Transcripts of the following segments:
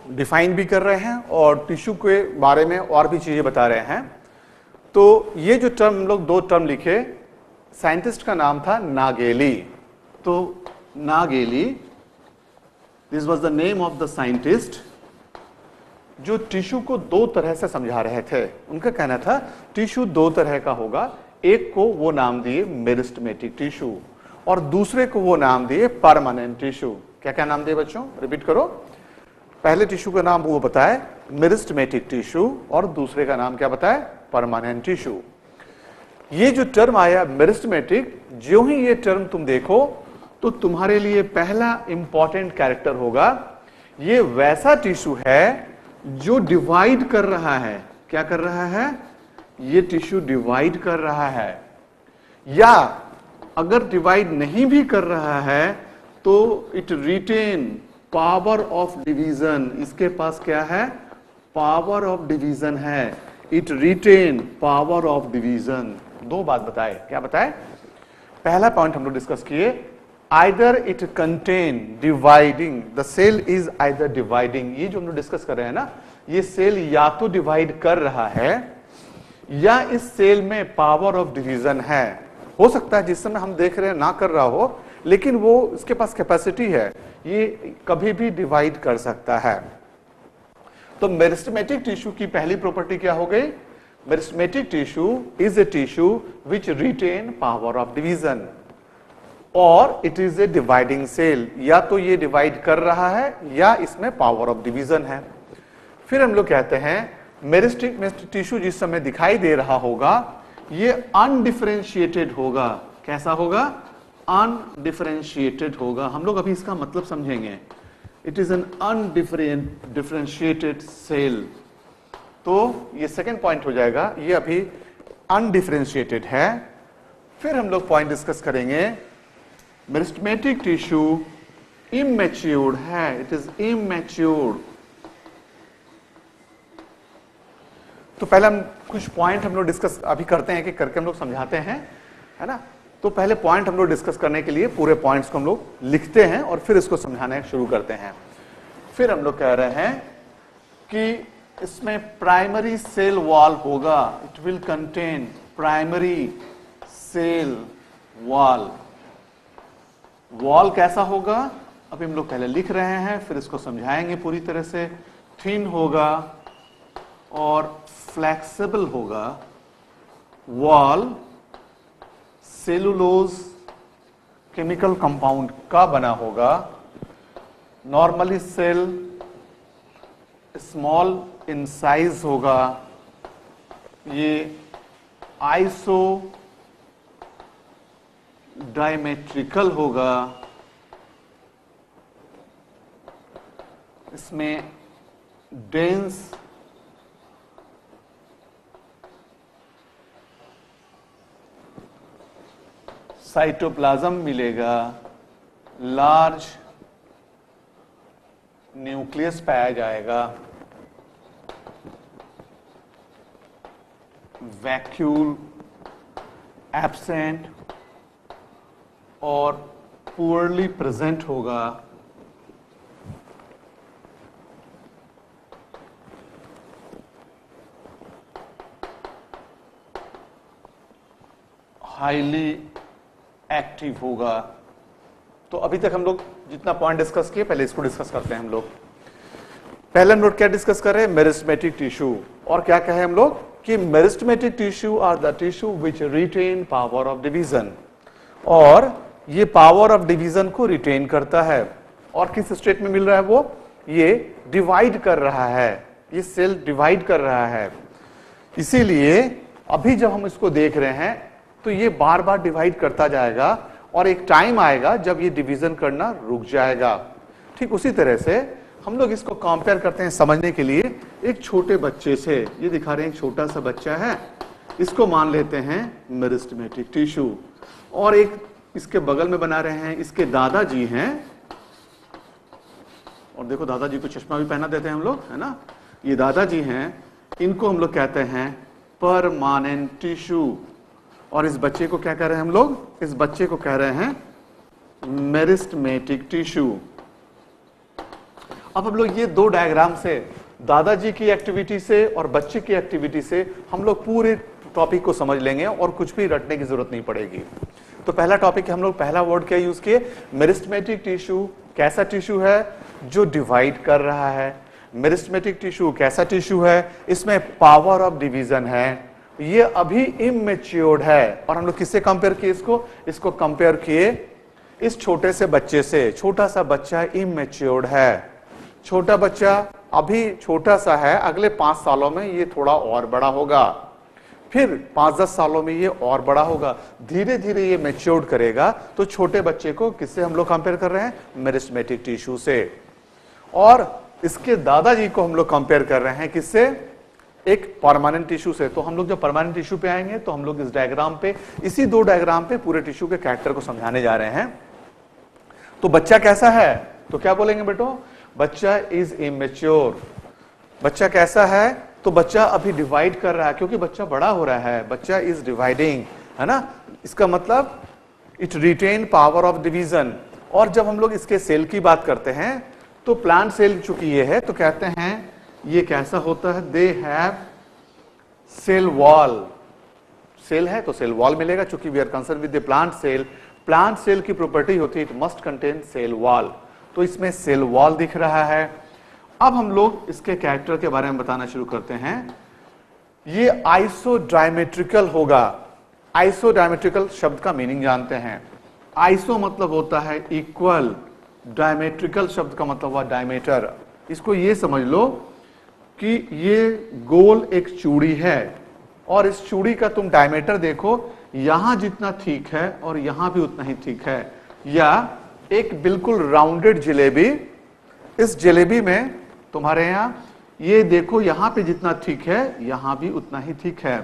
Define भी कर रहे हैं और टिश्यू के बारे में और भी चीजें बता रहे हैं। तो ये जो टर्म हम लोग 2 टर्म लिखे, साइंटिस्ट का नाम था नागेली। तो Nageli, this was the name of the scientist, जो टिश्यू को 2 तरह से समझा रहे थे। उनका कहना था टिश्यू 2 तरह का होगा, एक को वो नाम दिए मेरिस्टेमेटिक टिश्यू और दूसरे को वो नाम दिए परमानेंट टिश्यू। क्या क्या नाम दिए बच्चों, रिपीट करो। पहले टिश्यू का नाम वो बताए मेरिस्टेमेटिक टिश्यू और दूसरे का नाम क्या बताए, परमानेंट टिश्यू। ये जो टर्म आया मेरिस्टेमेटिक, जो ही ये टर्म तुम देखो तो तुम्हारे लिए पहला इंपॉर्टेंट कैरेक्टर होगा, ये वैसा टिश्यू है जो डिवाइड कर रहा है। क्या कर रहा है, ये टिश्यू डिवाइड कर रहा है, या अगर डिवाइड नहीं भी कर रहा है तो it retain power of division. इसके पास क्या है, पावर ऑफ डिवीजन है, it retain power of division. 2 बात बताए, क्या बताए, पहला पॉइंट हम लोग डिस्कस किए, either it contain dividing, the cell is either dividing. ये जो हम लोग डिस्कस कर रहे हैं ना, ये सेल या तो डिवाइड कर रहा है या इस सेल में पावर ऑफ डिवीजन है। हो सकता है जिस समय हम देख रहे हैं ना कर रहा हो, लेकिन वो इसके पास कैपेसिटी है, ये कभी भी डिवाइड कर सकता है। तो मेरिस्टेमेटिक टिश्यू की पहली प्रॉपर्टी क्या हो गई, meristematic tissue is a tissue which retain power of division और it is a dividing cell. या तो ये डिवाइड कर रहा है या इसमें पावर ऑफ डिवीजन है। फिर हम लोग कहते हैं मेरिस्टेमेटिक टिश्यू जिस समय दिखाई दे रहा होगा, ये अनडिफरेंशिएटेड होगा। कैसा होगा, अनडिफरेंशिएटेड होगा। हम लोग अभी इसका मतलब समझेंगे। It is an undifferentiated cell. तो ये सेकेंड पॉइंट हो जाएगा, ये अभी अनडिफरेंशिएटेड है। फिर हम लोग पॉइंट डिस्कस करेंगे, मेरिस्टेमेटिक टिश्यू इमैच्योर्ड है, इट इज इमैच्योर्ड। तो पहले हम कुछ पॉइंट हम लोग डिस्कस अभी करते हैं कि करके हम लोग समझाते हैं, है ना। तो पहले पॉइंट हम लोग डिस्कस करने के लिए पूरे पॉइंट्स को हम लोग लिखते हैं और फिर इसको समझाना शुरू करते हैं। फिर हम लोग कह रहे हैं कि इसमें प्राइमरी सेल वॉल होगा, it will contain primary cell wall. Wall कैसा होगा अभी हम लोग पहले लिख रहे हैं, फिर इसको समझाएंगे पूरी तरह से। थिन होगा और फ्लेक्सिबल होगा। वॉल सेलुलोज केमिकल कंपाउंड का बना होगा। Normally cell small in size होगा। ये आइसो डायमेट्रिकल होगा। इसमें डेंस साइटोप्लाज्म मिलेगा। लार्ज न्यूक्लियस पाया जाएगा। वैक्यूल एब्सेंट और पुअरली प्रेजेंट होगा। हाईली एक्टिव होगा। तो अभी तक हम लोग जितना पॉइंट डिस्कस किए, पहले इसको डिस्कस करते हैं हम लोग। पहले हम लोग क्या डिस्कस कर रहे हैं, मेरिस्टेमेटिक टिश्यू। और क्या कहे हम लोग कि meristematic tissue are the tissue which retain power of division. और ये पावर ऑफ डिवीजन को रिटेन करता है। और किस स्टेट में मिल रहा है वो, ये डिवाइड कर रहा है, ये सेल डिवाइड कर रहा है। इसीलिए अभी जब हम इसको देख रहे हैं तो ये बार बार डिवाइड करता जाएगा और एक टाइम आएगा जब ये डिवीजन करना रुक जाएगा। ठीक उसी तरह से हम लोग इसको कंपेयर करते हैं समझने के लिए एक छोटे बच्चे से। ये दिखा रहे हैं एक छोटा सा बच्चा है, इसको मान लेते हैं मेरिस्टेमेटिक टिश्यू। और एक इसके बगल में बना रहे हैं, इसके दादाजी हैं। और देखो दादाजी को चश्मा भी पहना देते हैं हम लोग, है ना। ये दादाजी हैं, इनको हम लोग कहते हैं परमानेंट टिश्यू। और इस बच्चे को क्या कह रहे हैं हम लोग, इस बच्चे को कह रहे हैं मेरिस्टेमेटिक टिश्यू। अब हम लोग ये दो डायग्राम से, दादाजी की एक्टिविटी से और बच्चे की एक्टिविटी से, हम लोग पूरे टॉपिक को समझ लेंगे और कुछ भी रटने की जरूरत नहीं पड़ेगी। तो पहला टॉपिक हम लोग, पहला वर्ड क्या यूज किए, मेरिस्टेमेटिक टिश्यू। कैसा टिश्यू है, जो डिवाइड कर रहा है। मेरिस्टेमेटिक टिश्यू कैसा टिश्यू है, इसमें पावर ऑफ डिवीजन है, ये अभी इमेच्योर्ड है। और हम लोग किससे कंपेयर किए इसको कंपेयर किए इस छोटे से बच्चे से। छोटा सा बच्चा इमेच्योर्ड है, छोटा बच्चा अभी छोटा सा है, अगले 5 सालों में ये थोड़ा और बड़ा होगा, फिर 5-10 सालों में ये और बड़ा होगा, धीरे धीरे ये मैच्योर्ड करेगा। तो छोटे बच्चे को किससे हम लोग कंपेयर कर रहे हैं, मेरिस्टेमेटिक टिश्यू से। और इसके दादाजी को हम लोग कंपेयर कर रहे हैं किससे, एक परमानेंट टिश्यू से। तो हम लोग जब परमानेंट टिश्यू पे आएंगे तो हम लोग इस डायग्राम पे, इसी दो डायग्राम पे पूरे टिश्यू के कैरेक्टर को समझाने जा रहे हैं। तो बच्चा कैसा है, तो क्या बोलेंगे बेटो, बच्चा इज इमेच्योर। बच्चा कैसा है, तो बच्चा अभी डिवाइड कर रहा है, क्योंकि बच्चा बड़ा हो रहा है, बच्चा इज डिवाइडिंग, है ना। इसका मतलब it retain power of division. और जब हम लोग इसके सेल की बात करते हैं तो प्लांट सेल चूंकि ये है, तो कहते हैं ये कैसा होता है, they have cell wall. Cell है तो सेल वॉल मिलेगा, चूंकि we are concern with the plant cell. Plant cell की प्रॉपर्टी होती है it must contain cell wall, तो इसमें सेल वॉल दिख रहा है। अब हम लोग इसके कैरेक्टर के बारे में बताना शुरू करते हैं। ये आइसोडायमेट्रिकल होगा। आइसोडायमेट्रिकल शब्द का मीनिंग जानते हैं। आइसो मतलब होता है इक्वल, डायमेट्रिकल शब्द का मतलब हुआ डायमीटर। इसको ये समझ लो कि ये गोल एक चूड़ी है और इस चूड़ी का तुम डायमीटर देखो, यहां जितना ठीक है और यहां भी उतना ही ठीक है। या एक बिल्कुल राउंडेड जिलेबी, इस जिलेबी में तुम्हारे यहां ये देखो, यहां पे जितना ठीक है यहां भी उतना ही ठीक है।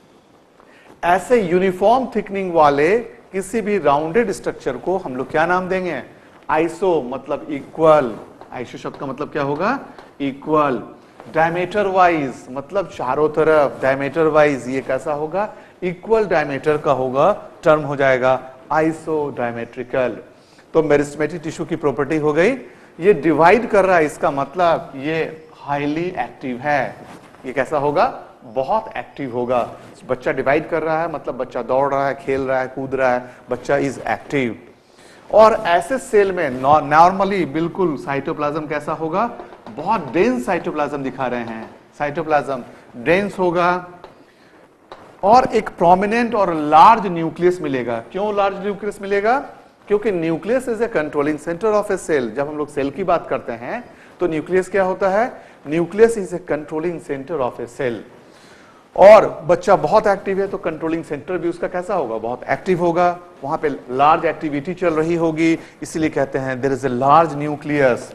ऐसे यूनिफॉर्म थिकनिंग वाले किसी भी राउंडेड स्ट्रक्चर को हम लोग क्या नाम देंगे, आइसो मतलब इक्वल। आइसो शब्द का मतलब क्या होगा, इक्वल। डायमीटर वाइज मतलब चारों तरफ, डायमीटर वाइज ये कैसा होगा, इक्वल डायमीटर का होगा, टर्म हो जाएगा आइसो डायमेट्रिकल। तो मेरिस्टेमेटिक टिश्यू की प्रॉपर्टी हो गई, ये डिवाइड कर रहा है, इसका मतलब ये हाईली एक्टिव है। ये कैसा होगा, बहुत एक्टिव होगा। बच्चा डिवाइड कर रहा है मतलब बच्चा दौड़ रहा है, खेल रहा है, कूद रहा है, बच्चा इज एक्टिव। और ऐसे सेल में नॉर्मली बिल्कुल साइटोप्लाज्म कैसा होगा, बहुत डेंस साइटोप्लाज्म दिखा रहे हैं। साइटोप्लाज्म डेंस होगा और एक प्रोमिनेंट और लार्ज न्यूक्लियस मिलेगा। क्यों लार्ज न्यूक्लियस मिलेगा, क्योंकि nucleus is a controlling centre of a cell. जब हम लोग सेल की बात करते हैं तो न्यूक्लियस क्या होता है, nucleus is a controlling centre of a cell. और बच्चा बहुत एक्टिव है तो कंट्रोलिंग सेंटर भी उसका कैसा होगा, बहुत एक्टिव होगा, वहां पे लार्ज एक्टिविटी चल रही होगी, इसीलिए कहते हैं there is a large nucleus.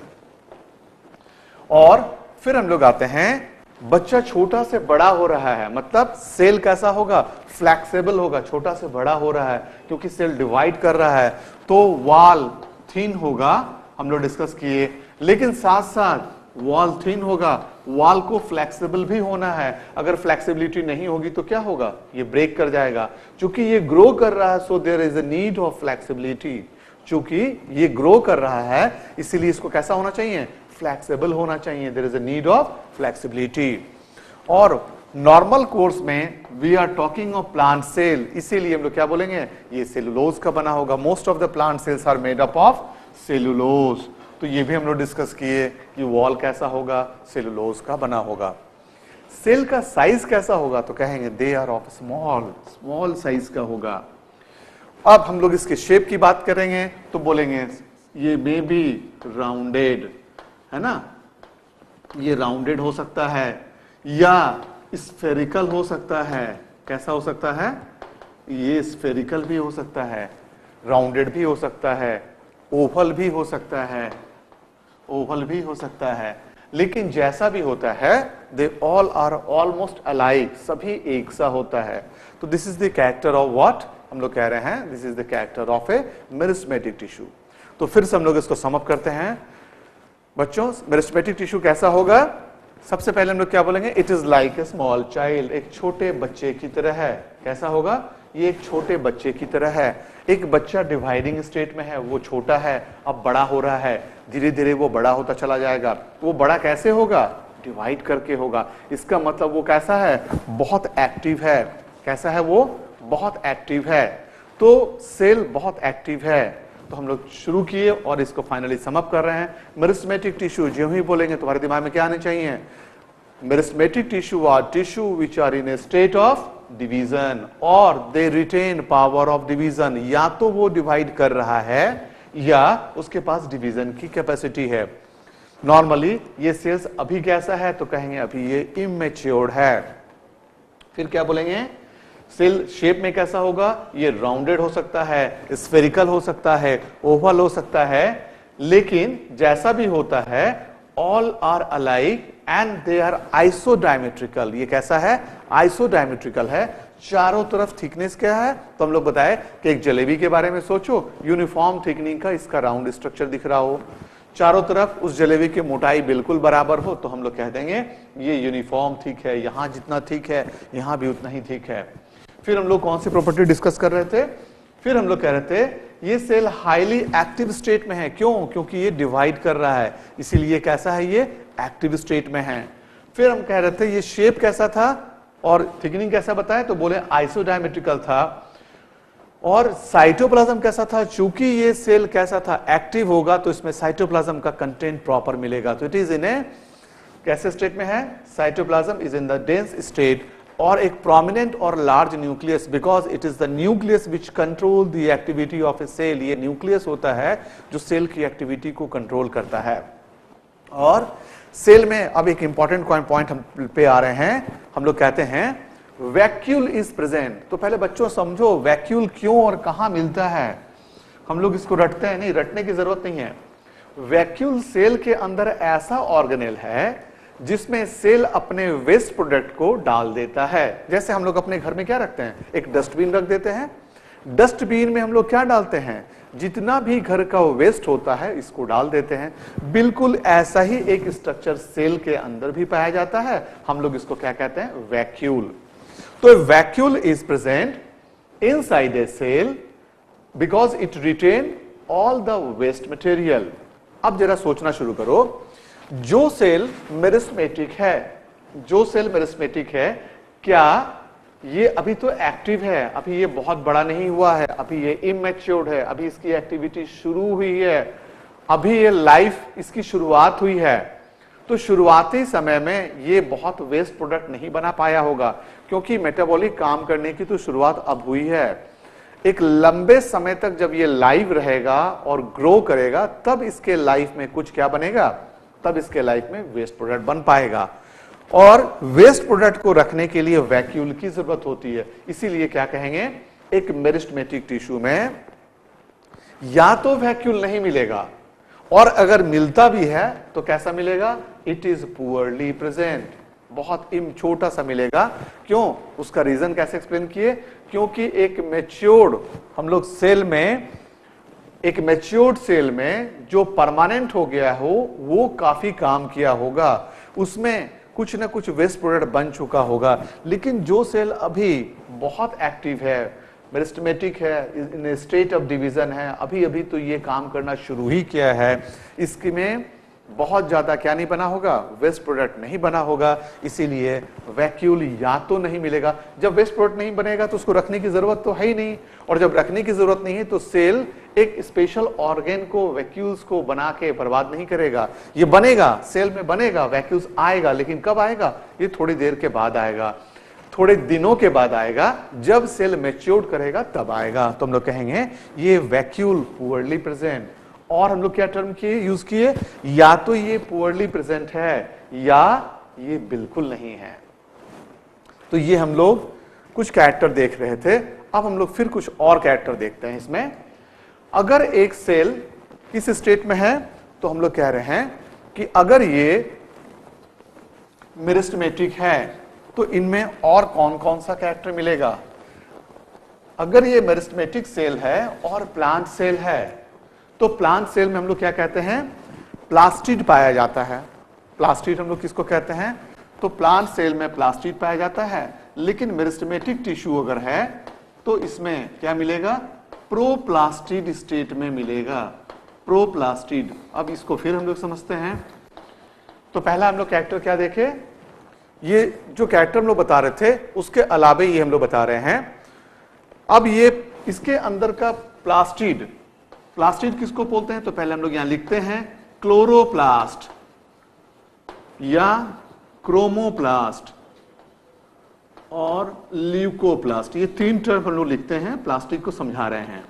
और फिर हम लोग आते हैं, बच्चा छोटा से बड़ा हो रहा है, मतलब सेल कैसा होगा, फ्लेक्सिबल होगा, छोटा से बड़ा हो रहा है क्योंकि सेल डिवाइड कर रहा है। तो वॉल थिन होगा, हम लोग डिस्कस किए, लेकिन साथ साथ वॉल थिन होगा, वॉल को फ्लेक्सिबल भी होना है। अगर फ्लेक्सिबिलिटी नहीं होगी तो क्या होगा, ये ब्रेक कर जाएगा। चूंकि ये ग्रो कर रहा है so there is a need of flexibility. चूंकि ये ग्रो कर रहा है इसीलिए इसको कैसा होना चाहिए, फ्लेक्सिबल होना चाहिए, there is a need of flexibility. और नॉर्मल कोर्स में we are talking of plant cell, इसीलिए हम लोग क्या बोलेंगे, ये सेलुलोज का बना होगा। Most of the plant cells are made up of cellulose. तो ये भी हम लोग डिस्कस किए कि वॉल कैसा होगा, सेलुलोज का बना होगा। सेल का साइज कैसा होगा, तो कहेंगे they are of small, small size का होगा। अब हम लोग इसके शेप की बात करेंगे तो बोलेंगे ये मे बी राउंडेड, है ना, ये राउंडेड हो सकता है या स्फेरिकल हो सकता है। कैसा हो सकता है, ये स्फेरिकल भी हो सकता है, राउंडेड भी हो सकता है, ओवल भी हो सकता है, ओवल भी हो सकता है। लेकिन जैसा भी होता है they all are almost alike, सभी एक सा होता है। तो this is the character of what, हम लोग कह रहे हैं this is the character of a meristematic tissue. तो फिर से हम लोग इसको सम अप करते हैं। बच्चों मेरिस्टेमेटिक टिश्यू कैसा होगा, सबसे पहले हम लोग क्या बोलेंगे, it is like a small child, एक छोटे बच्चे की तरह है। कैसा होगा, ये एक छोटे बच्चे की तरह है। एक बच्चा डिवाइडिंग स्टेट में है, वो छोटा है, अब बड़ा हो रहा है, धीरे धीरे वो बड़ा होता चला जाएगा। वो बड़ा कैसे होगा? डिवाइड करके होगा। इसका मतलब वो कैसा है? बहुत एक्टिव है। कैसा है वो? बहुत एक्टिव है। तो सेल बहुत एक्टिव है। तो हम लोग शुरू किए और इसको फाइनली सम अप कर रहे हैं। मेरिस्टेमेटिक टिश्यू जो ही बोलेंगे तुम्हारे दिमाग में क्या आने चाहिए? Meristematic tissue are tissue which are in a state of division और they retain power of division. या तो वो डिवाइड कर रहा है या उसके पास डिवीजन की कैपेसिटी है। नॉर्मली ये सेल्स अभी कैसा है? तो कहेंगे अभी ये इमेच्योर्ड है। फिर क्या बोलेंगे? सेल शेप में कैसा होगा? ये राउंडेड हो सकता है, स्फेरिकल हो सकता है, ओवल हो सकता है, लेकिन जैसा भी होता है all are alike and they are isodiametrical. ये कैसा है? आइसोडायमेट्रिकल है। चारों तरफ थिकनेस क्या है? तो हम लोग बताए कि एक जलेबी के बारे में सोचो, यूनिफॉर्म थिकनिंग का इसका राउंड स्ट्रक्चर दिख रहा हो, चारों तरफ उस जलेबी की मोटाई बिल्कुल बराबर हो, तो हम लोग कह देंगे ये यूनिफॉर्म थिक है। यहां जितना थिक है यहां भी उतना ही थिक है। फिर हम लोग कौन सी प्रॉपर्टी डिस्कस कर रहे थे? फिर हम लोग कह रहे थे ये सेल हाईली एक्टिव स्टेट में है। क्यों? क्योंकि ये डिवाइड कर रहा है, इसीलिए कैसा है? ये एक्टिव स्टेट में है। फिर हम कह रहे थे ये शेप कैसा था और थिकनिंग कैसा बताया? तो बोले आइसोडायमेट्रिकल था। और साइटोप्लाज्म कैसा था? चूंकि ये सेल कैसा था? एक्टिव होगा, तो इसमें साइटोप्लाज्म का कंटेंट प्रॉपर मिलेगा। तो इट इज इन ए कैसे स्टेट में है? Cytoplasm is in the dense state और एक प्रोमिनेंट और large nucleus, because it is the nucleus which control the activity of a cell. ये न्यूक्लियस होता है जो सेल की एक्टिविटी को कंट्रोल करता है। और सेल में अब एक इंपॉर्टेंट पॉइंट हम पे आ रहे हैं। हम लोग कहते हैं वैक्यूल इज प्रेजेंट। तो पहले बच्चों समझो वैक्यूल क्यों और कहां मिलता है। हम लोग इसको रटते हैं, नहीं रटने की जरूरत नहीं है। वैक्यूल सेल के अंदर ऐसा ऑर्गेनेल है जिसमें सेल अपने वेस्ट प्रोडक्ट को डाल देता है। जैसे हम लोग अपने घर में क्या रखते हैं? एक डस्टबिन रख देते हैं। डस्टबिन में हम लोग क्या डालते हैं? जितना भी घर का वेस्ट होता है इसको डाल देते हैं। बिल्कुल ऐसा ही एक स्ट्रक्चर सेल के अंदर भी पाया जाता है। हम लोग इसको क्या कहते हैं? वैक्यूल। तो vacuole is present inside a cell because it retain all the waste material. अब जरा सोचना शुरू करो, जो सेल मेरिस्टेमेटिक है, जो सेल मेरिस्टेमेटिक है, क्या ये अभी तो एक्टिव है, अभी ये बहुत बड़ा नहीं हुआ है, अभी ये इमैच्योर्ड है, अभी इसकी एक्टिविटी शुरू हुई है, अभी ये लाइफ इसकी शुरुआत हुई है। तो शुरुआती समय में ये बहुत वेस्ट प्रोडक्ट नहीं बना पाया होगा, क्योंकि मेटाबॉलिक काम करने की तो शुरुआत अब हुई है। एक लंबे समय तक जब ये लाइव रहेगा और ग्रो करेगा, तब इसके लाइफ में कुछ क्या बनेगा? तब इसके लाइफ में वेस्ट प्रोडक्ट बन पाएगा। और वेस्ट प्रोडक्ट को रखने के लिए वैक्यूल की जरूरत होती है। इसीलिए क्या कहेंगे? एक मेरिस्टेमेटिक टिश्यू में या तो वैक्यूल नहीं मिलेगा, और अगर मिलता भी है तो कैसा मिलेगा? इट इज पुअरली प्रेजेंट, बहुत छोटा सा मिलेगा। क्यों? उसका रीजन कैसे एक्सप्लेन किए? क्योंकि एक मैच्योर्ड हम लोग सेल में, एक मैच्योर्ड सेल में जो परमानेंट हो गया हो वो काफी काम किया होगा, उसमें कुछ ना कुछ वेस्ट प्रोडक्ट बन चुका होगा। लेकिन जो सेल अभी बहुत एक्टिव है, मेरिस्टेमेटिक है, इन स्टेट ऑफ डिवीजन है, अभी अभी तो ये काम करना शुरू ही किया है, इसमें बहुत ज्यादा क्या नहीं बना होगा? वेस्ट प्रोडक्ट नहीं बना होगा। इसीलिए वैक्यूल या तो नहीं मिलेगा। जब वेस्ट प्रोडक्ट नहीं बनेगा तो उसको रखने की जरूरत तो है ही नहीं, और जब रखने की जरूरत नहीं है तो सेल एक स्पेशल ऑर्गेन को, वैक्यूल्स को बना के बर्बाद नहीं करेगा। ये बनेगा, सेल में बनेगा, वैक्यूल्स आएगा, लेकिन कब आएगा? ये थोड़ी देर के बाद आएगा, थोड़े दिनों के बाद आएगा, जब सेल मैच्योर करेगा तब आएगा। तो हम लोग कहेंगे ये वैक्यूल पुअरली प्रेजेंट। और हम लोग क्या टर्म किए, यूज किए? या तो ये पुअरली प्रेजेंट है या ये बिल्कुल नहीं है। तो ये हम लोग कुछ कैरेक्टर देख रहे थे। अब हम लोग फिर कुछ और कैरेक्टर देखते हैं इसमें। अगर एक सेल किस स्टेट में है, तो हम लोग कह रहे हैं कि अगर ये मेरिस्टेमेटिक है तो इनमें और कौन कौन सा कैरेक्टर मिलेगा? अगर ये मेरिस्टेमेटिक सेल है और प्लांट सेल है, तो प्लांट सेल में हम लोग क्या कहते हैं? प्लास्टिड पाया जाता है। प्लास्टिड हम लोग किसको कहते हैं? तो प्लांट सेल में प्लास्टिड पाया जाता है। लेकिन मेरिस्टेमेटिक टिश्यू अगर है तो इसमें क्या मिलेगा, प्रोप्लास्टिड स्टेट में मिलेगा, प्रोप्लास्टिड। अब इसको फिर हम लोग समझते हैं। तो पहला हम लोग कैरेक्टर क्या देखे, ये जो कैरेक्टर हम लोग बता रहे थे उसके अलावे ये हम लोग बता रहे हैं। अब ये इसके अंदर का प्लास्टिड, प्लास्टिड किसको बोलते हैं, तो पहले हम लोग यहां लिखते हैं क्लोरोप्लास्ट या क्रोमोप्लास्ट और ल्यूकोप्लास्ट, ये तीन टर्म हम लोग लिखते हैं, प्लास्टिक को समझा रहे हैं।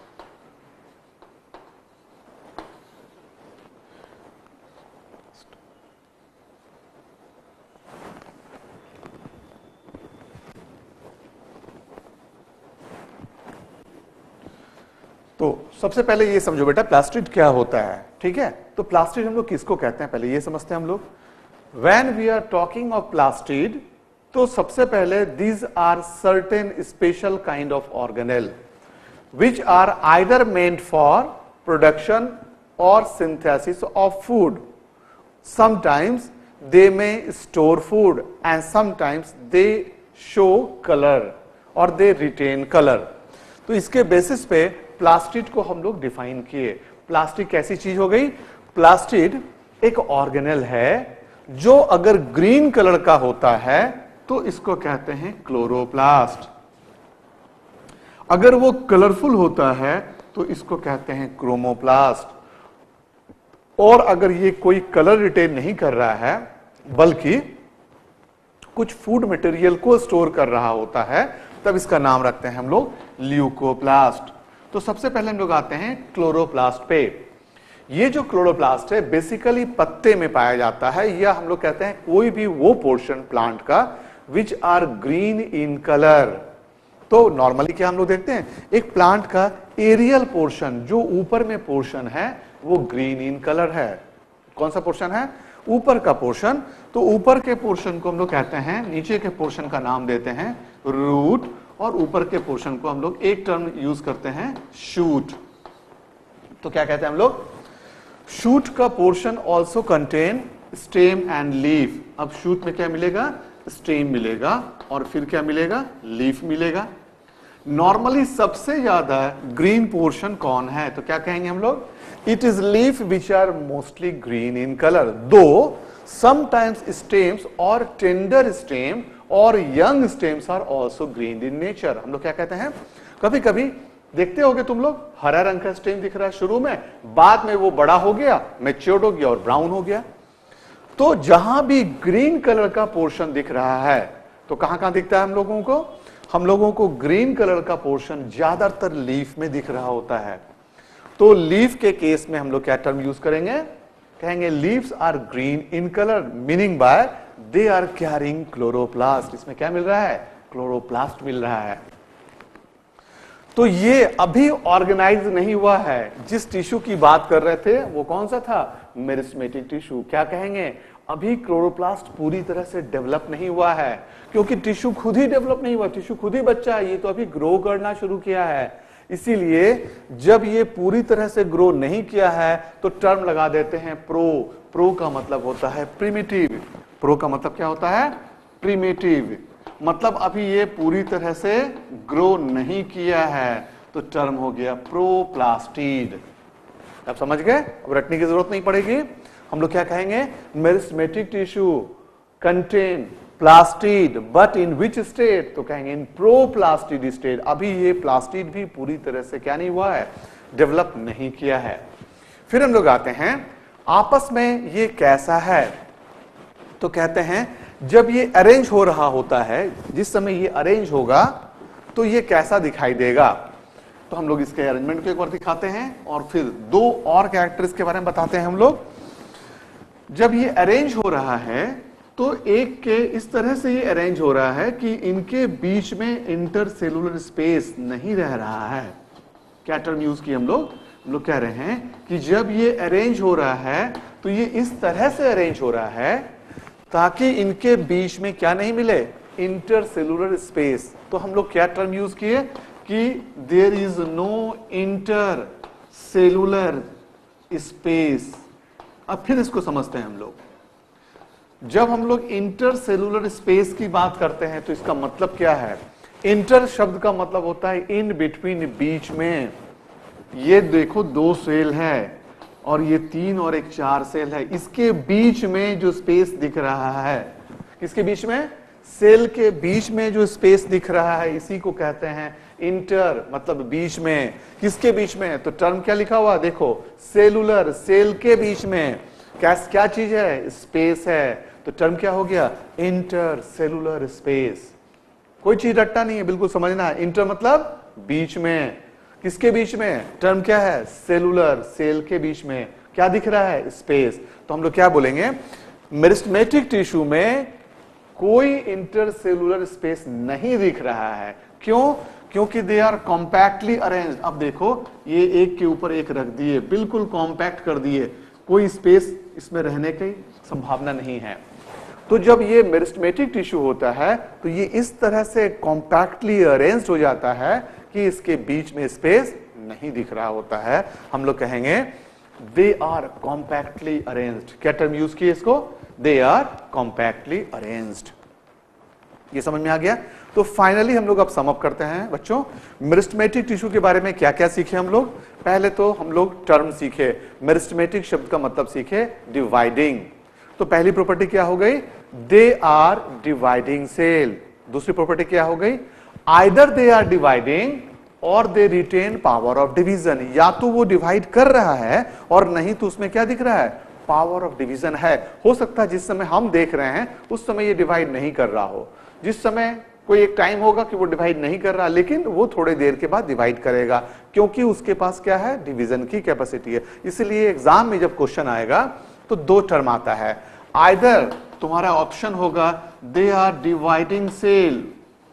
तो सबसे पहले ये समझो बेटा प्लास्टिड क्या होता है, ठीक है। तो प्लास्टिड हम लोग किसको कहते हैं पहले ये समझते हैं हम लोग। When we are talking of plastid, तो सबसे पहले these are certain special kind of organelle which are either meant for production और synthesis of food. Sometimes they may store food and sometimes they show colour और they retain colour. तो इसके basis पे plastid को हम लोग define किए। Plastid कैसी चीज हो गई, प्लास्टिड एक ऑर्गेनेल है जो अगर ग्रीन कलर का होता है तो इसको कहते हैं क्लोरोप्लास्ट, अगर वो कलरफुल होता है तो इसको कहते हैं क्रोमोप्लास्ट, और अगर ये कोई कलर रिटेन नहीं कर रहा है बल्कि कुछ फूड मटेरियल को स्टोर कर रहा होता है तब इसका नाम रखते हैं हम लोग ल्यूकोप्लास्ट। तो सबसे पहले हम लोग आते हैं क्लोरोप्लास्ट पे। ये जो क्लोरोप्लास्ट है बेसिकली पत्ते में पाया जाता है, या हम लोग कहते हैं कोई भी वो पोर्शन प्लांट का which are green in colour. तो नॉर्मली क्या हम लोग देखते हैं, एक प्लांट का एरियल पोर्शन जो ऊपर में पोर्शन है वो ग्रीन इन कलर है। कौन सा पोर्शन है, ऊपर का पोर्शन। तो ऊपर के पोर्शन को हम लोग कहते हैं, नीचे के पोर्शन का नाम देते हैं रूट, और ऊपर के पोर्शन को हम लोग एक टर्म यूज करते हैं शूट। तो क्या कहते हैं हम लोग, शूट का portion also contain stem and leaf. अब शूट में क्या मिलेगा, स्टेम मिलेगा और फिर क्या मिलेगा, लीफ मिलेगा। नॉर्मली सबसे ज्यादा ग्रीन पोर्शन कौन है, तो क्या कहेंगे हम लोग, it is leaf which are mostly green in colour, though sometimes stems और टेंडर स्टेम और young stems are also green in nature. हम लोग क्या कहते हैं, कभी कभी देखते होगे तुम लोग, हरा रंग का स्टेम दिख रहा है शुरू में, बाद में वो बड़ा हो गया, मैच्योर्ड हो गया और ब्राउन हो गया। तो जहां भी ग्रीन कलर का पोर्शन दिख रहा है, तो कहां कहां दिखता है हम लोगों को, हम लोगों को ग्रीन कलर का पोर्शन ज्यादातर लीफ में दिख रहा होता है। तो लीफ के केस में हम लोग क्या टर्म यूज करेंगे, कहेंगे leaves are green in colour, meaning by they are carrying chloroplast. इसमें क्या मिल रहा है, क्लोरोप्लास्ट मिल रहा है। तो ये अभी ऑर्गेनाइज नहीं हुआ है। जिस टिश्यू की बात कर रहे थे वो कौन सा था, मेरिस्मेटिक टिश्यू। क्या कहेंगे, अभी क्लोरोप्लास्ट पूरी तरह से डेवलप नहीं हुआ है, क्योंकि टिश्यू खुद ही डेवलप नहीं हुआ, टिश्यू खुद ही बच्चा है, ये तो अभी ग्रो करना शुरू किया है। इसीलिए जब ये पूरी तरह से ग्रो नहीं किया है तो टर्म लगा देते हैं प्रो। प्रो का मतलब होता है प्रिमिटिव। प्रो का मतलब क्या होता है, प्रिमिटिव, मतलब अभी ये पूरी तरह से ग्रो नहीं किया है, तो टर्म हो गया प्रोप्लास्टिड। अब समझ गए, अब रटने की जरूरत नहीं पड़ेगी। हम लोग क्या कहेंगे, meristematic tissue contain plastid but in which state, तो कहेंगे इन प्रोप्लास्टिड स्टेट। अभी ये प्लास्टिड भी पूरी तरह से क्या नहीं हुआ है, डेवलप नहीं किया है। फिर हम लोग आते हैं आपस में ये कैसा है, तो कहते हैं जब ये अरेंज हो रहा होता है, जिस समय ये अरेंज होगा तो ये कैसा दिखाई देगा। तो हम लोग इसके अरेंजमेंट को एक बार दिखाते हैं और फिर दो और कैरेक्टर्स के बारे में बताते हैं हम लोग। जब ये अरेंज हो रहा है तो एक के इस तरह से ये अरेंज हो रहा है कि इनके बीच में इंटरसेलुलर स्पेस नहीं रह रहा है। क्या टर्म यूज की हम लोग कह रहे हैं कि जब ये अरेंज हो रहा है तो ये इस तरह से अरेंज हो रहा है ताकि इनके बीच में क्या नहीं मिले, इंटरसेलुलर स्पेस। तो हम लोग क्या टर्म यूज किए कि there is no intercellular space. अब फिर इसको समझते हैं हम लोग। जब हम लोग इंटर सेलुलर स्पेस की बात करते हैं तो इसका मतलब क्या है, इंटर शब्द का मतलब होता है इन बिटवीन, बीच में। ये देखो 2 सेल है और ये 3 और एक 4 सेल है, इसके बीच में जो स्पेस दिख रहा है, किसके बीच में? सेल के बीच में जो स्पेस दिख रहा है, इसी को कहते हैं इंटर, मतलब बीच में। किसके बीच में? तो टर्म क्या लिखा हुआ देखो, सेलुलर, सेल के बीच में क्या चीज है? स्पेस है। तो टर्म क्या हो गया? Intercellular space. कोई चीज रट्टा नहीं है, बिल्कुल समझना है। इंटर मतलब बीच में। किसके बीच में? टर्म क्या है? सेलुलर, सेल के बीच में क्या दिख रहा है? स्पेस। तो हम लोग क्या बोलेंगे? मेरिस्टेमेटिक टिश्यू में कोई इंटरसेलुलर स्पेस नहीं दिख रहा है। क्यों? क्योंकि दे आर कॉम्पैक्टली अरेंज्ड। अब देखो, ये एक के ऊपर एक रख दिए, बिल्कुल कॉम्पैक्ट कर दिए, कोई स्पेस इसमें रहने की संभावना नहीं है। तो जब ये मेरिस्टेमेटिक टिश्यू होता है तो ये इस तरह से कॉम्पैक्टली अरेंज्ड हो जाता है कि इसके बीच में स्पेस नहीं दिख रहा होता है। हम लोग कहेंगे दे आर कॉम्पैक्टली अरेंज्ड। क्या टर्म यूज किए इसको? They are compactly arranged. ये समझ में आ गया? तो फाइनली हम लोग अब सम अप करते हैं बच्चों। मेरिस्टेमेटिक टिश्यू के बारे में क्या क्या सीखे हम लोग? पहले तो हम लोग टर्म सीखे। मेरिस्टेमेटिक शब्द का मतलब सीखे डिवाइडिंग। तो पहली प्रॉपर्टी क्या हो गई? They are dividing cell. दूसरी प्रॉपर्टी क्या हो गई? आइदर दे आर डिवाइडिंग और they retain power of division. या तो वो डिवाइड कर रहा है और नहीं तो उसमें क्या दिख रहा है? पावर ऑफ डिवीजन है। हो सकता है जिस समय हम देख रहे हैं उस समय ये डिवाइड नहीं कर रहा हो, जिस समय कोई एक टाइम होगा कि वो डिवाइड नहीं कर रहा, लेकिन वो थोड़ी देर के बाद डिवाइड करेगा, क्योंकि उसके पास क्या है? डिवीजन की कैपेसिटी है। इसलिए एग्जाम में जब क्वेश्चन आएगा तो 2 टर्म आता है। आइदर तुम्हारा ऑप्शन होगा दे आर डिवाइडिंग सेल,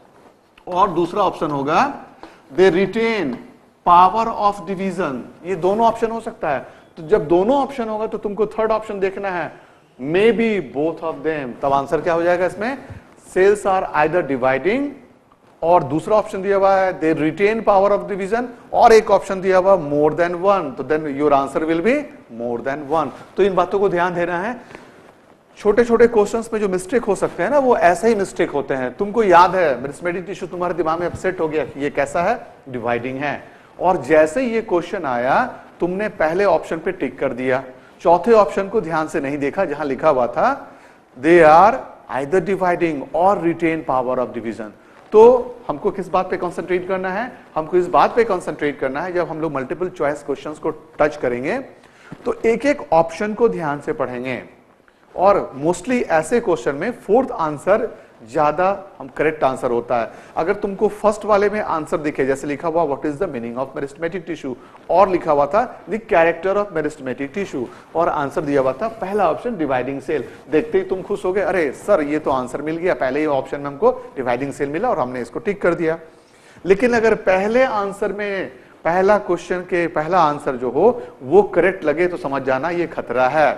और दूसरा ऑप्शन होगा they retain power of division. ये दोनों ऑप्शन हो सकता है। तो जब दोनों ऑप्शन होगा तो तुमको थर्ड ऑप्शन देखना है, maybe both of them. तब आंसर क्या हो जाएगा इसमें? सेल्स आर आइदर डिवाइडिंग, और दूसरा ऑप्शन दिया हुआ है they retain power of division, और एक ऑप्शन दिया हुआ मोर देन 1। तो then your answer will be more than 1। तो इन बातों को ध्यान देना है। छोटे छोटे क्वेश्चंस में जो मिस्टेक हो सकते हैं ना, वो ऐसे ही मिस्टेक होते हैं। तुमको याद है मेरिस्टेमेटिक टिश्यू तुम्हारे दिमाग में अपसेट हो गया कि ये कैसा है? डिवाइडिंग है। और जैसे ही ये क्वेश्चन आया तुमने पहले ऑप्शन पे टिक कर दिया, चौथे ऑप्शन को ध्यान से नहीं देखा जहां लिखा हुआ था दे आर आइदर डिवाइडिंग और रिटेन पावर ऑफ डिवीजन। तो हमको किस बात पे कंसंट्रेट करना है? हमको इस बात पे कंसंट्रेट करना है, जब हम लोग मल्टीपल चॉइस क्वेश्चंस को टच करेंगे तो एक एक ऑप्शन को ध्यान से पढ़ेंगे, और मोस्टली ऐसे क्वेश्चन में फोर्थ आंसर ज्यादा हम करेक्ट आंसर होता है। अगर तुमको फर्स्ट वाले में आंसर दिखे, जैसे लिखा हुआ what is the meaning of meristematic tissue, और लिखा हुआ था the character of meristematic tissue, और आंसर दिया हुआ था पहला ऑप्शन डिवाइडिंग सेल, देखते ही तुम खुश हो गए, अरे सर ये तो आंसर मिल गया, पहले ही ऑप्शन में हमको डिवाइडिंग सेल मिला और हमने इसको टिक कर दिया। लेकिन अगर पहले आंसर में पहला क्वेश्चन के पहला आंसर जो हो वो करेक्ट लगे तो समझ जाना ये खतरा है।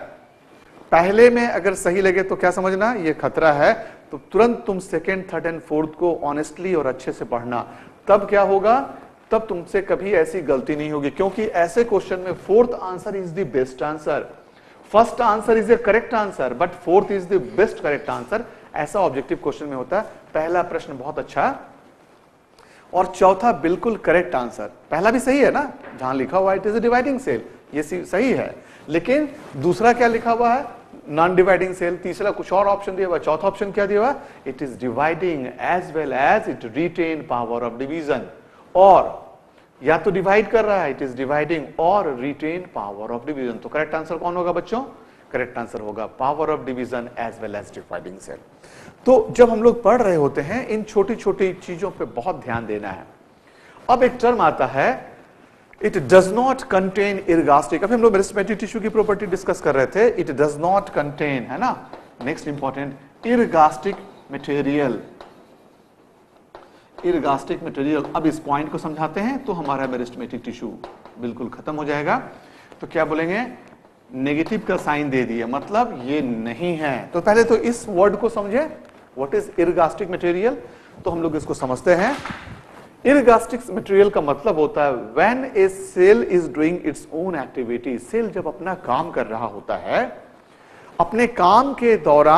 पहले में अगर सही लगे तो क्या समझना? ये खतरा है। तो तुरंत तुम सेकंड, थर्ड एंड फोर्थ को ऑनेस्टली और अच्छे से पढ़ना। तब क्या होगा? तब तुमसे कभी ऐसी गलती नहीं होगी, क्योंकि ऐसे क्वेश्चन में fourth answer is the best answer. First answer is the correct answer but fourth is the best correct answer. ऐसा ऑब्जेक्टिव क्वेश्चन में होता है। पहला प्रश्न बहुत अच्छा और चौथा बिल्कुल करेक्ट आंसर। पहला भी सही है ना, जहां लिखा हुआ it is a dividing cell, ये सही है, लेकिन दूसरा क्या लिखा हुआ है? Non dividing cell. तीसरा कुछ और ऑप्शन दिया हुआ, चौथा ऑप्शन क्या दिया हुआ? It is dividing as well as it retain power of division. और या तो डिवाइड कर रहा है, इट इज डिवाइडिंग और रिटेन पावर ऑफ डिवीजन। तो करेक्ट आंसर कौन होगा बच्चों? करेक्ट आंसर होगा power of division as well as dividing cell. तो जब हम लोग पढ़ रहे होते हैं इन छोटी छोटी चीजों पे बहुत ध्यान देना है। अब एक टर्म आता है it does not contain ergastic. अभी हम लोग मेरिस्टेमेटिक टिश्यू की प्रॉपर्टी डिस्कस कर रहे थे। इट डज नॉट कंटेन, है ना, next important, ergastic material. Ergastic material. अब इस पॉइंट को समझाते हैं तो हमारा मेरिस्टेमेटिक टिश्यू बिल्कुल खत्म हो जाएगा। तो क्या बोलेंगे? नेगेटिव का साइन दे दिए, मतलब ये नहीं है। तो पहले तो इस वर्ड को समझे, व्हाट इज इरगास्टिक मटेरियल। तो हम लोग इसको समझते हैं। इरगास्टिक मटेरियल का मतलब होता है when a cell is doing its own activity. Cell जब अपना काम कर रहा होता है, अपने काम के दौरान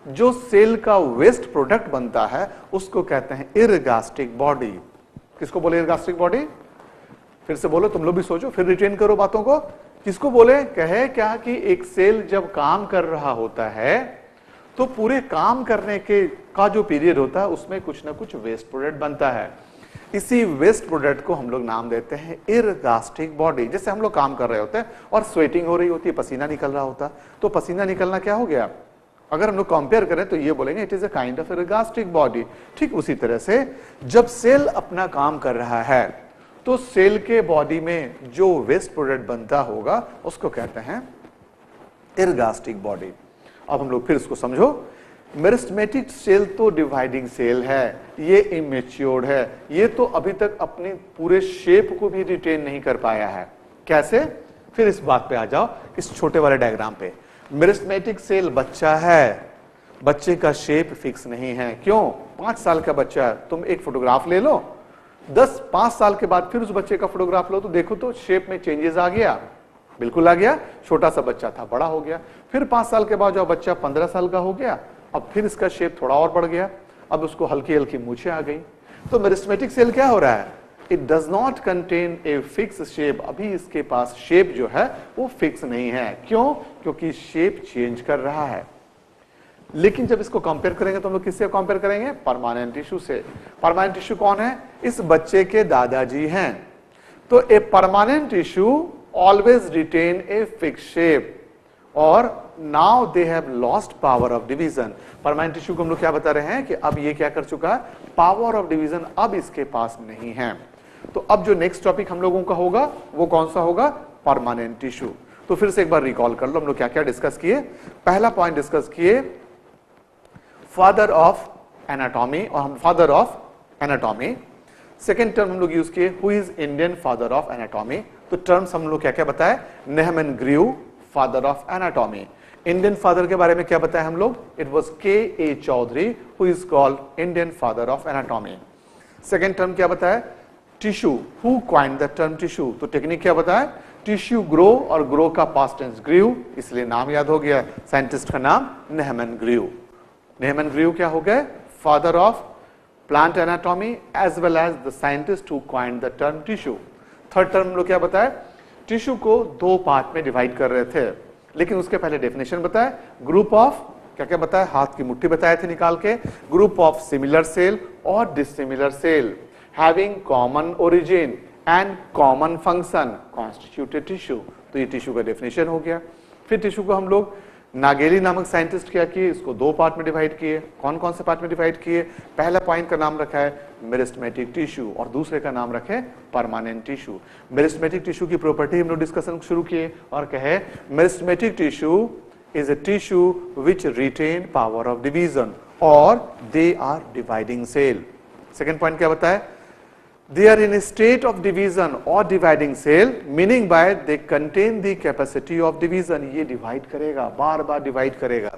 जो सेल का वेस्ट प्रोडक्ट बनता है उसको कहते हैं इरगास्ट्रिक बॉडी। किसको बोले इरगास्ट्रिक बॉडी? फिर से बोलो, तुम लोग भी सोचो, फिर रिटेन करो बातों को। किसको बोले? कहे क्या कि एक सेल जब काम कर रहा होता है तो पूरे काम करने के का जो पीरियड होता है उसमें कुछ ना कुछ वेस्ट प्रोडक्ट बनता है। इसी वेस्ट प्रोडक्ट को हम लोग नाम देते हैं इरगास्ट्रिक बॉडी। जैसे हम लोग काम कर रहे होते हैं और स्वेटिंग हो रही होती है, पसीना निकल रहा होता है, तो पसीना निकलना क्या हो गया? अगर हम लोग कंपेयर करें तो ये बोलेंगे it is a kind of ergastic body. ठीक उसी तरह से जब सेल अपना काम कर रहा है तो सेल के बॉडी में जो वेस्ट प्रोडक्ट बनता होगा उसको कहते हैं इरगास्ट्रिक बॉडी। अब हम लोग फिर इसको समझो। मेरिस्टेमेटिक सेल तो डिवाइडिंग सेल है, ये इमेच्योर्ड है, ये तो अभी तक अपने पूरे शेप को भी रिटेन नहीं कर पाया है। कैसे? फिर इस बात पे आ जाओ, इस छोटे वाले डायग्राम पे। मेरिस्टेमेटिक सेल बच्चा है, बच्चे का शेप फिक्स नहीं है। क्यों? 5 साल का बच्चा है, तुम एक फोटोग्राफ ले लो, 5 साल के बाद फिर उस बच्चे का फोटोग्राफ लो तो देखो तो शेप में चेंजेस आ गया, बिल्कुल आ गया। छोटा सा बच्चा था, बड़ा हो गया। फिर 5 साल के बाद जो बच्चा 15 साल का हो गया, अब फिर इसका शेप थोड़ा और बढ़ गया, अब उसको हल्की हल्की मूछें आ गई। तो मेरिस्टेमेटिक सेल क्या हो रहा है? It does not contain a fix shape. अभी इसके पास शेप जो है वो फिक्स नहीं है। क्यों? क्योंकि शेप चेंज कर रहा है। लेकिन जब इसको कंपेयर करेंगे तो हम लोग किससे कंपेयर करेंगे? परमानेंट टिश्यू से। परमानेंट टिश्यू कौन है? इस बच्चे के दादाजी हैं। तो a permanent tissue always retain a fix shape और now they have lost power of division. Permanent tissue को हम लोग क्या बता रहे हैं कि अब ये क्या कर चुका है? पावर ऑफ डिवीजन अब इसके पास नहीं है। तो अब जो नेक्स्ट टॉपिक हम लोगों का होगा वो कौन सा होगा? Permanent tissue. तो फिर से एक बार रिकॉल कर लो, हम लोग क्या क्या डिस्कस किए। पहला पॉइंट डिस्कस किए फादर ऑफ एनाटॉमी, और हम father of anatomy. Second term हम लोग यूज किए who is Indian father of anatomy. तो टर्म्स हम लोग क्या क्या बताए? Nehemiah Grew father of anatomy. Indian father के बारे में क्या बताया हम लोग? It was K.A. Chaudhary who is called Indian father of anatomy. Second term क्या बताया? Tissue, who coined the term tissue. तो टेक्निक क्या बताया? टिश्यू ग्रो, और ग्रो का पास्ट टेंस ग्रीव, इसलिए नाम याद हो गया, साइंटिस्ट का नाम नेहमन ग्रीव। नेहमन ग्रीव क्या हो गए? Father of plant anatomy as well as the scientist who coined the term tissue. Third term हम लोग क्या बताया? टिश्यू को 2 पार्ट में डिवाइड कर रहे थे, लेकिन उसके पहले डेफिनेशन बताया। ग्रुप ऑफ क्या क्या बताया? हाथ की मुट्ठी बताए थे निकाल के। ग्रुप ऑफ सिमिलर सेल और dissimilar cell having common origin and common function constituted tissue. तो ये टिश्यू का डेफिनेशन हो गया। फिर टिश्यू को हम लोग नागेली नामक साइंटिस्ट क्या किए? इसको 2 पार्ट में डिवाइड किए। कौन कौन से पार्ट में डिवाइड किए? पहला पॉइंट का नाम रखा है मेरिस्टेमेटिक टिश्यू और दूसरे का नाम रखे परमानेंट टिश्यू। मेरिस्टेमेटिक टिश्यू की प्रॉपर्टी हम लोग डिस्कशन शुरू किए और कहे meristematic tissue is a tissue which retain power of division और they are dividing cell. Second point क्या बताया? They are in a state of division or dividing cell, meaning by they contain the capacity of division. ये divide करेगा, बार बार divide करेगा।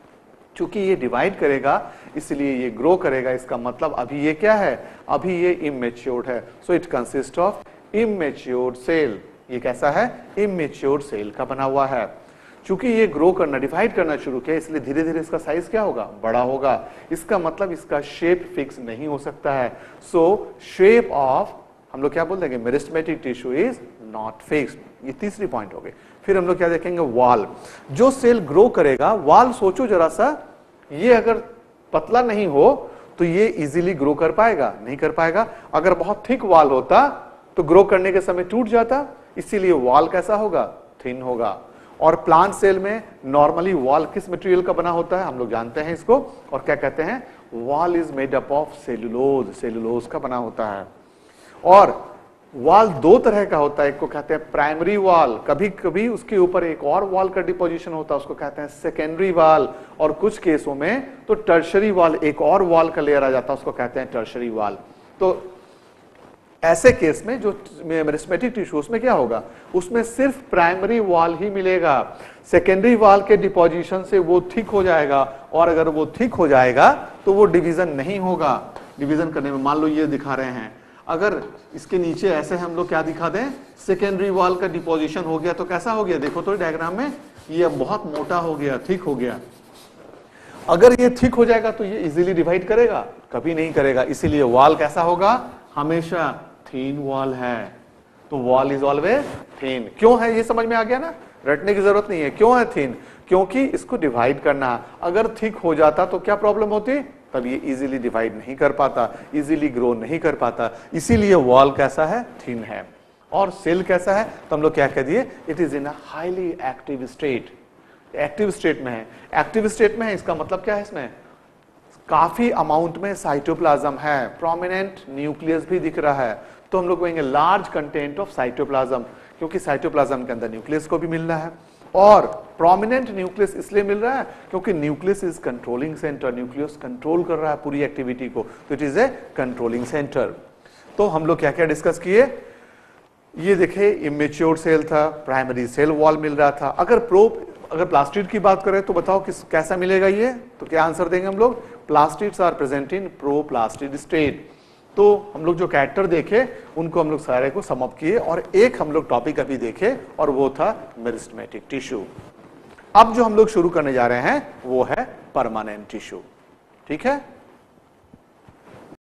चूंकि ये divide करेगा इसलिए ये grow करेगा। इसका मतलब अभी ये क्या है? अभी ये immature है। So it consists of immature cell। ये कैसा है? immature cell का बना हुआ है। चूंकि ये ग्रो करना, डिवाइड करना शुरू किया, इसलिए धीरे धीरे इसका साइज क्या होगा? बड़ा होगा। इसका मतलब इसका शेप फिक्स नहीं हो सकता है। सो शेप ऑफ हम लोग क्या बोल देंगे? Meristematic tissue is not fixed. ये तीसरी पॉइंट हो गई। फिर हम लोग क्या देखेंगे? वॉल। जो सेल ग्रो करेगा, वॉल सोचो जरा सा, ये अगर पतला नहीं हो तो ये इजीली ग्रो कर पाएगा? नहीं कर पाएगा। अगर बहुत थिक वॉल होता तो ग्रो करने के समय टूट जाता, इसीलिए वॉल कैसा होगा? थिन होगा। और प्लांट सेल में नॉर्मली वॉल किस मटेरियल का बना होता है? हम लोग जानते हैं इसको, और क्या कहते हैं? Wall is made up of cellulose. Cellulose का बना होता है। और वॉल 2 तरह का होता है। एक को कहते हैं प्राइमरी वॉल, कभी कभी उसके ऊपर एक और वॉल का डिपोजिशन होता है, उसको कहते हैं सेकेंडरी वॉल। और कुछ केसों में तो टर्शरी वॉल, एक और वॉल का लेयर आ जाता है, उसको कहते हैं टर्शरी वॉल। तो ऐसे केस में जो मेरिस्टेमेटिक टिश्यू उसमें क्या होगा? उसमें सिर्फ प्राइमरी वॉल ही मिलेगा। सेकेंडरी वॉल के डिपोजिशन से वो थिक हो जाएगा, और अगर वो थिक हो जाएगा तो वो डिवीजन नहीं होगा। डिवीजन करने में मान लो ये दिखा रहे हैं, अगर इसके नीचे ऐसे हम लोग क्या दिखा दें? सेकेंडरी वॉल का डिपोजिशन हो गया तो कैसा हो गया? देखो तो डायग्राम में ये बहुत मोटा हो गया, थिक हो गया। अगर ये थिक हो जाएगा तो ये इजीली डिवाइड करेगा? कभी नहीं करेगा। इसीलिए वॉल कैसा होगा? हमेशा थीन वॉल है। तो वॉल इज ऑलवेज थीन। क्यों है ये समझ में आ गया ना, रटने की जरूरत नहीं है। क्यों है थीन? क्योंकि इसको डिवाइड करना है। अगर थिक हो जाता तो क्या प्रॉब्लम होती? तब ये इजीली डिवाइड नहीं कर पाता, इजीली ग्रो नहीं कर पाता। इसीलिए वॉल कैसा है? थीन है। और सेल कैसा है? तो हम लोग क्या कह दिए? It is in a highly active state. Active state में है। एक्टिव स्टेट में है इसका मतलब क्या है? इसमें काफी अमाउंट में साइटोप्लाज्म है, प्रोमिनेंट न्यूक्लियस भी दिख रहा है। तो हम लोग कहेंगे लार्ज कंटेंट ऑफ साइटोप्लाज्म, क्योंकि साइटोप्लाज्म के अंदर न्यूक्लियस को भी मिल रहा है। और प्रोमिनेंट न्यूक्लियस इसलिए मिल रहा है क्योंकि nucleus is controlling centre. Nucleus control कर रहा है पूरी एक्टिविटी को, तो it is a controlling centre. तो हम लोग क्या क्या डिस्कस किए? ये देखे इमेच्योर सेल था, प्राइमरी सेल वॉल मिल रहा था। अगर प्लास्टिड की बात करें तो बताओ कैसा मिलेगा ये? तो क्या आंसर देंगे हम लोग? Plastids are present in proplastid state. तो हम लोग जो कैरेक्टर देखे उनको हम लोग सारे को सम अप किए और एक हम लोग टॉपिक अभी देखे और वो था मेरिस्टेमेटिक टिश्यू। अब जो हम लोग शुरू करने जा रहे हैं वो है परमानेंट टिश्यू। ठीक है?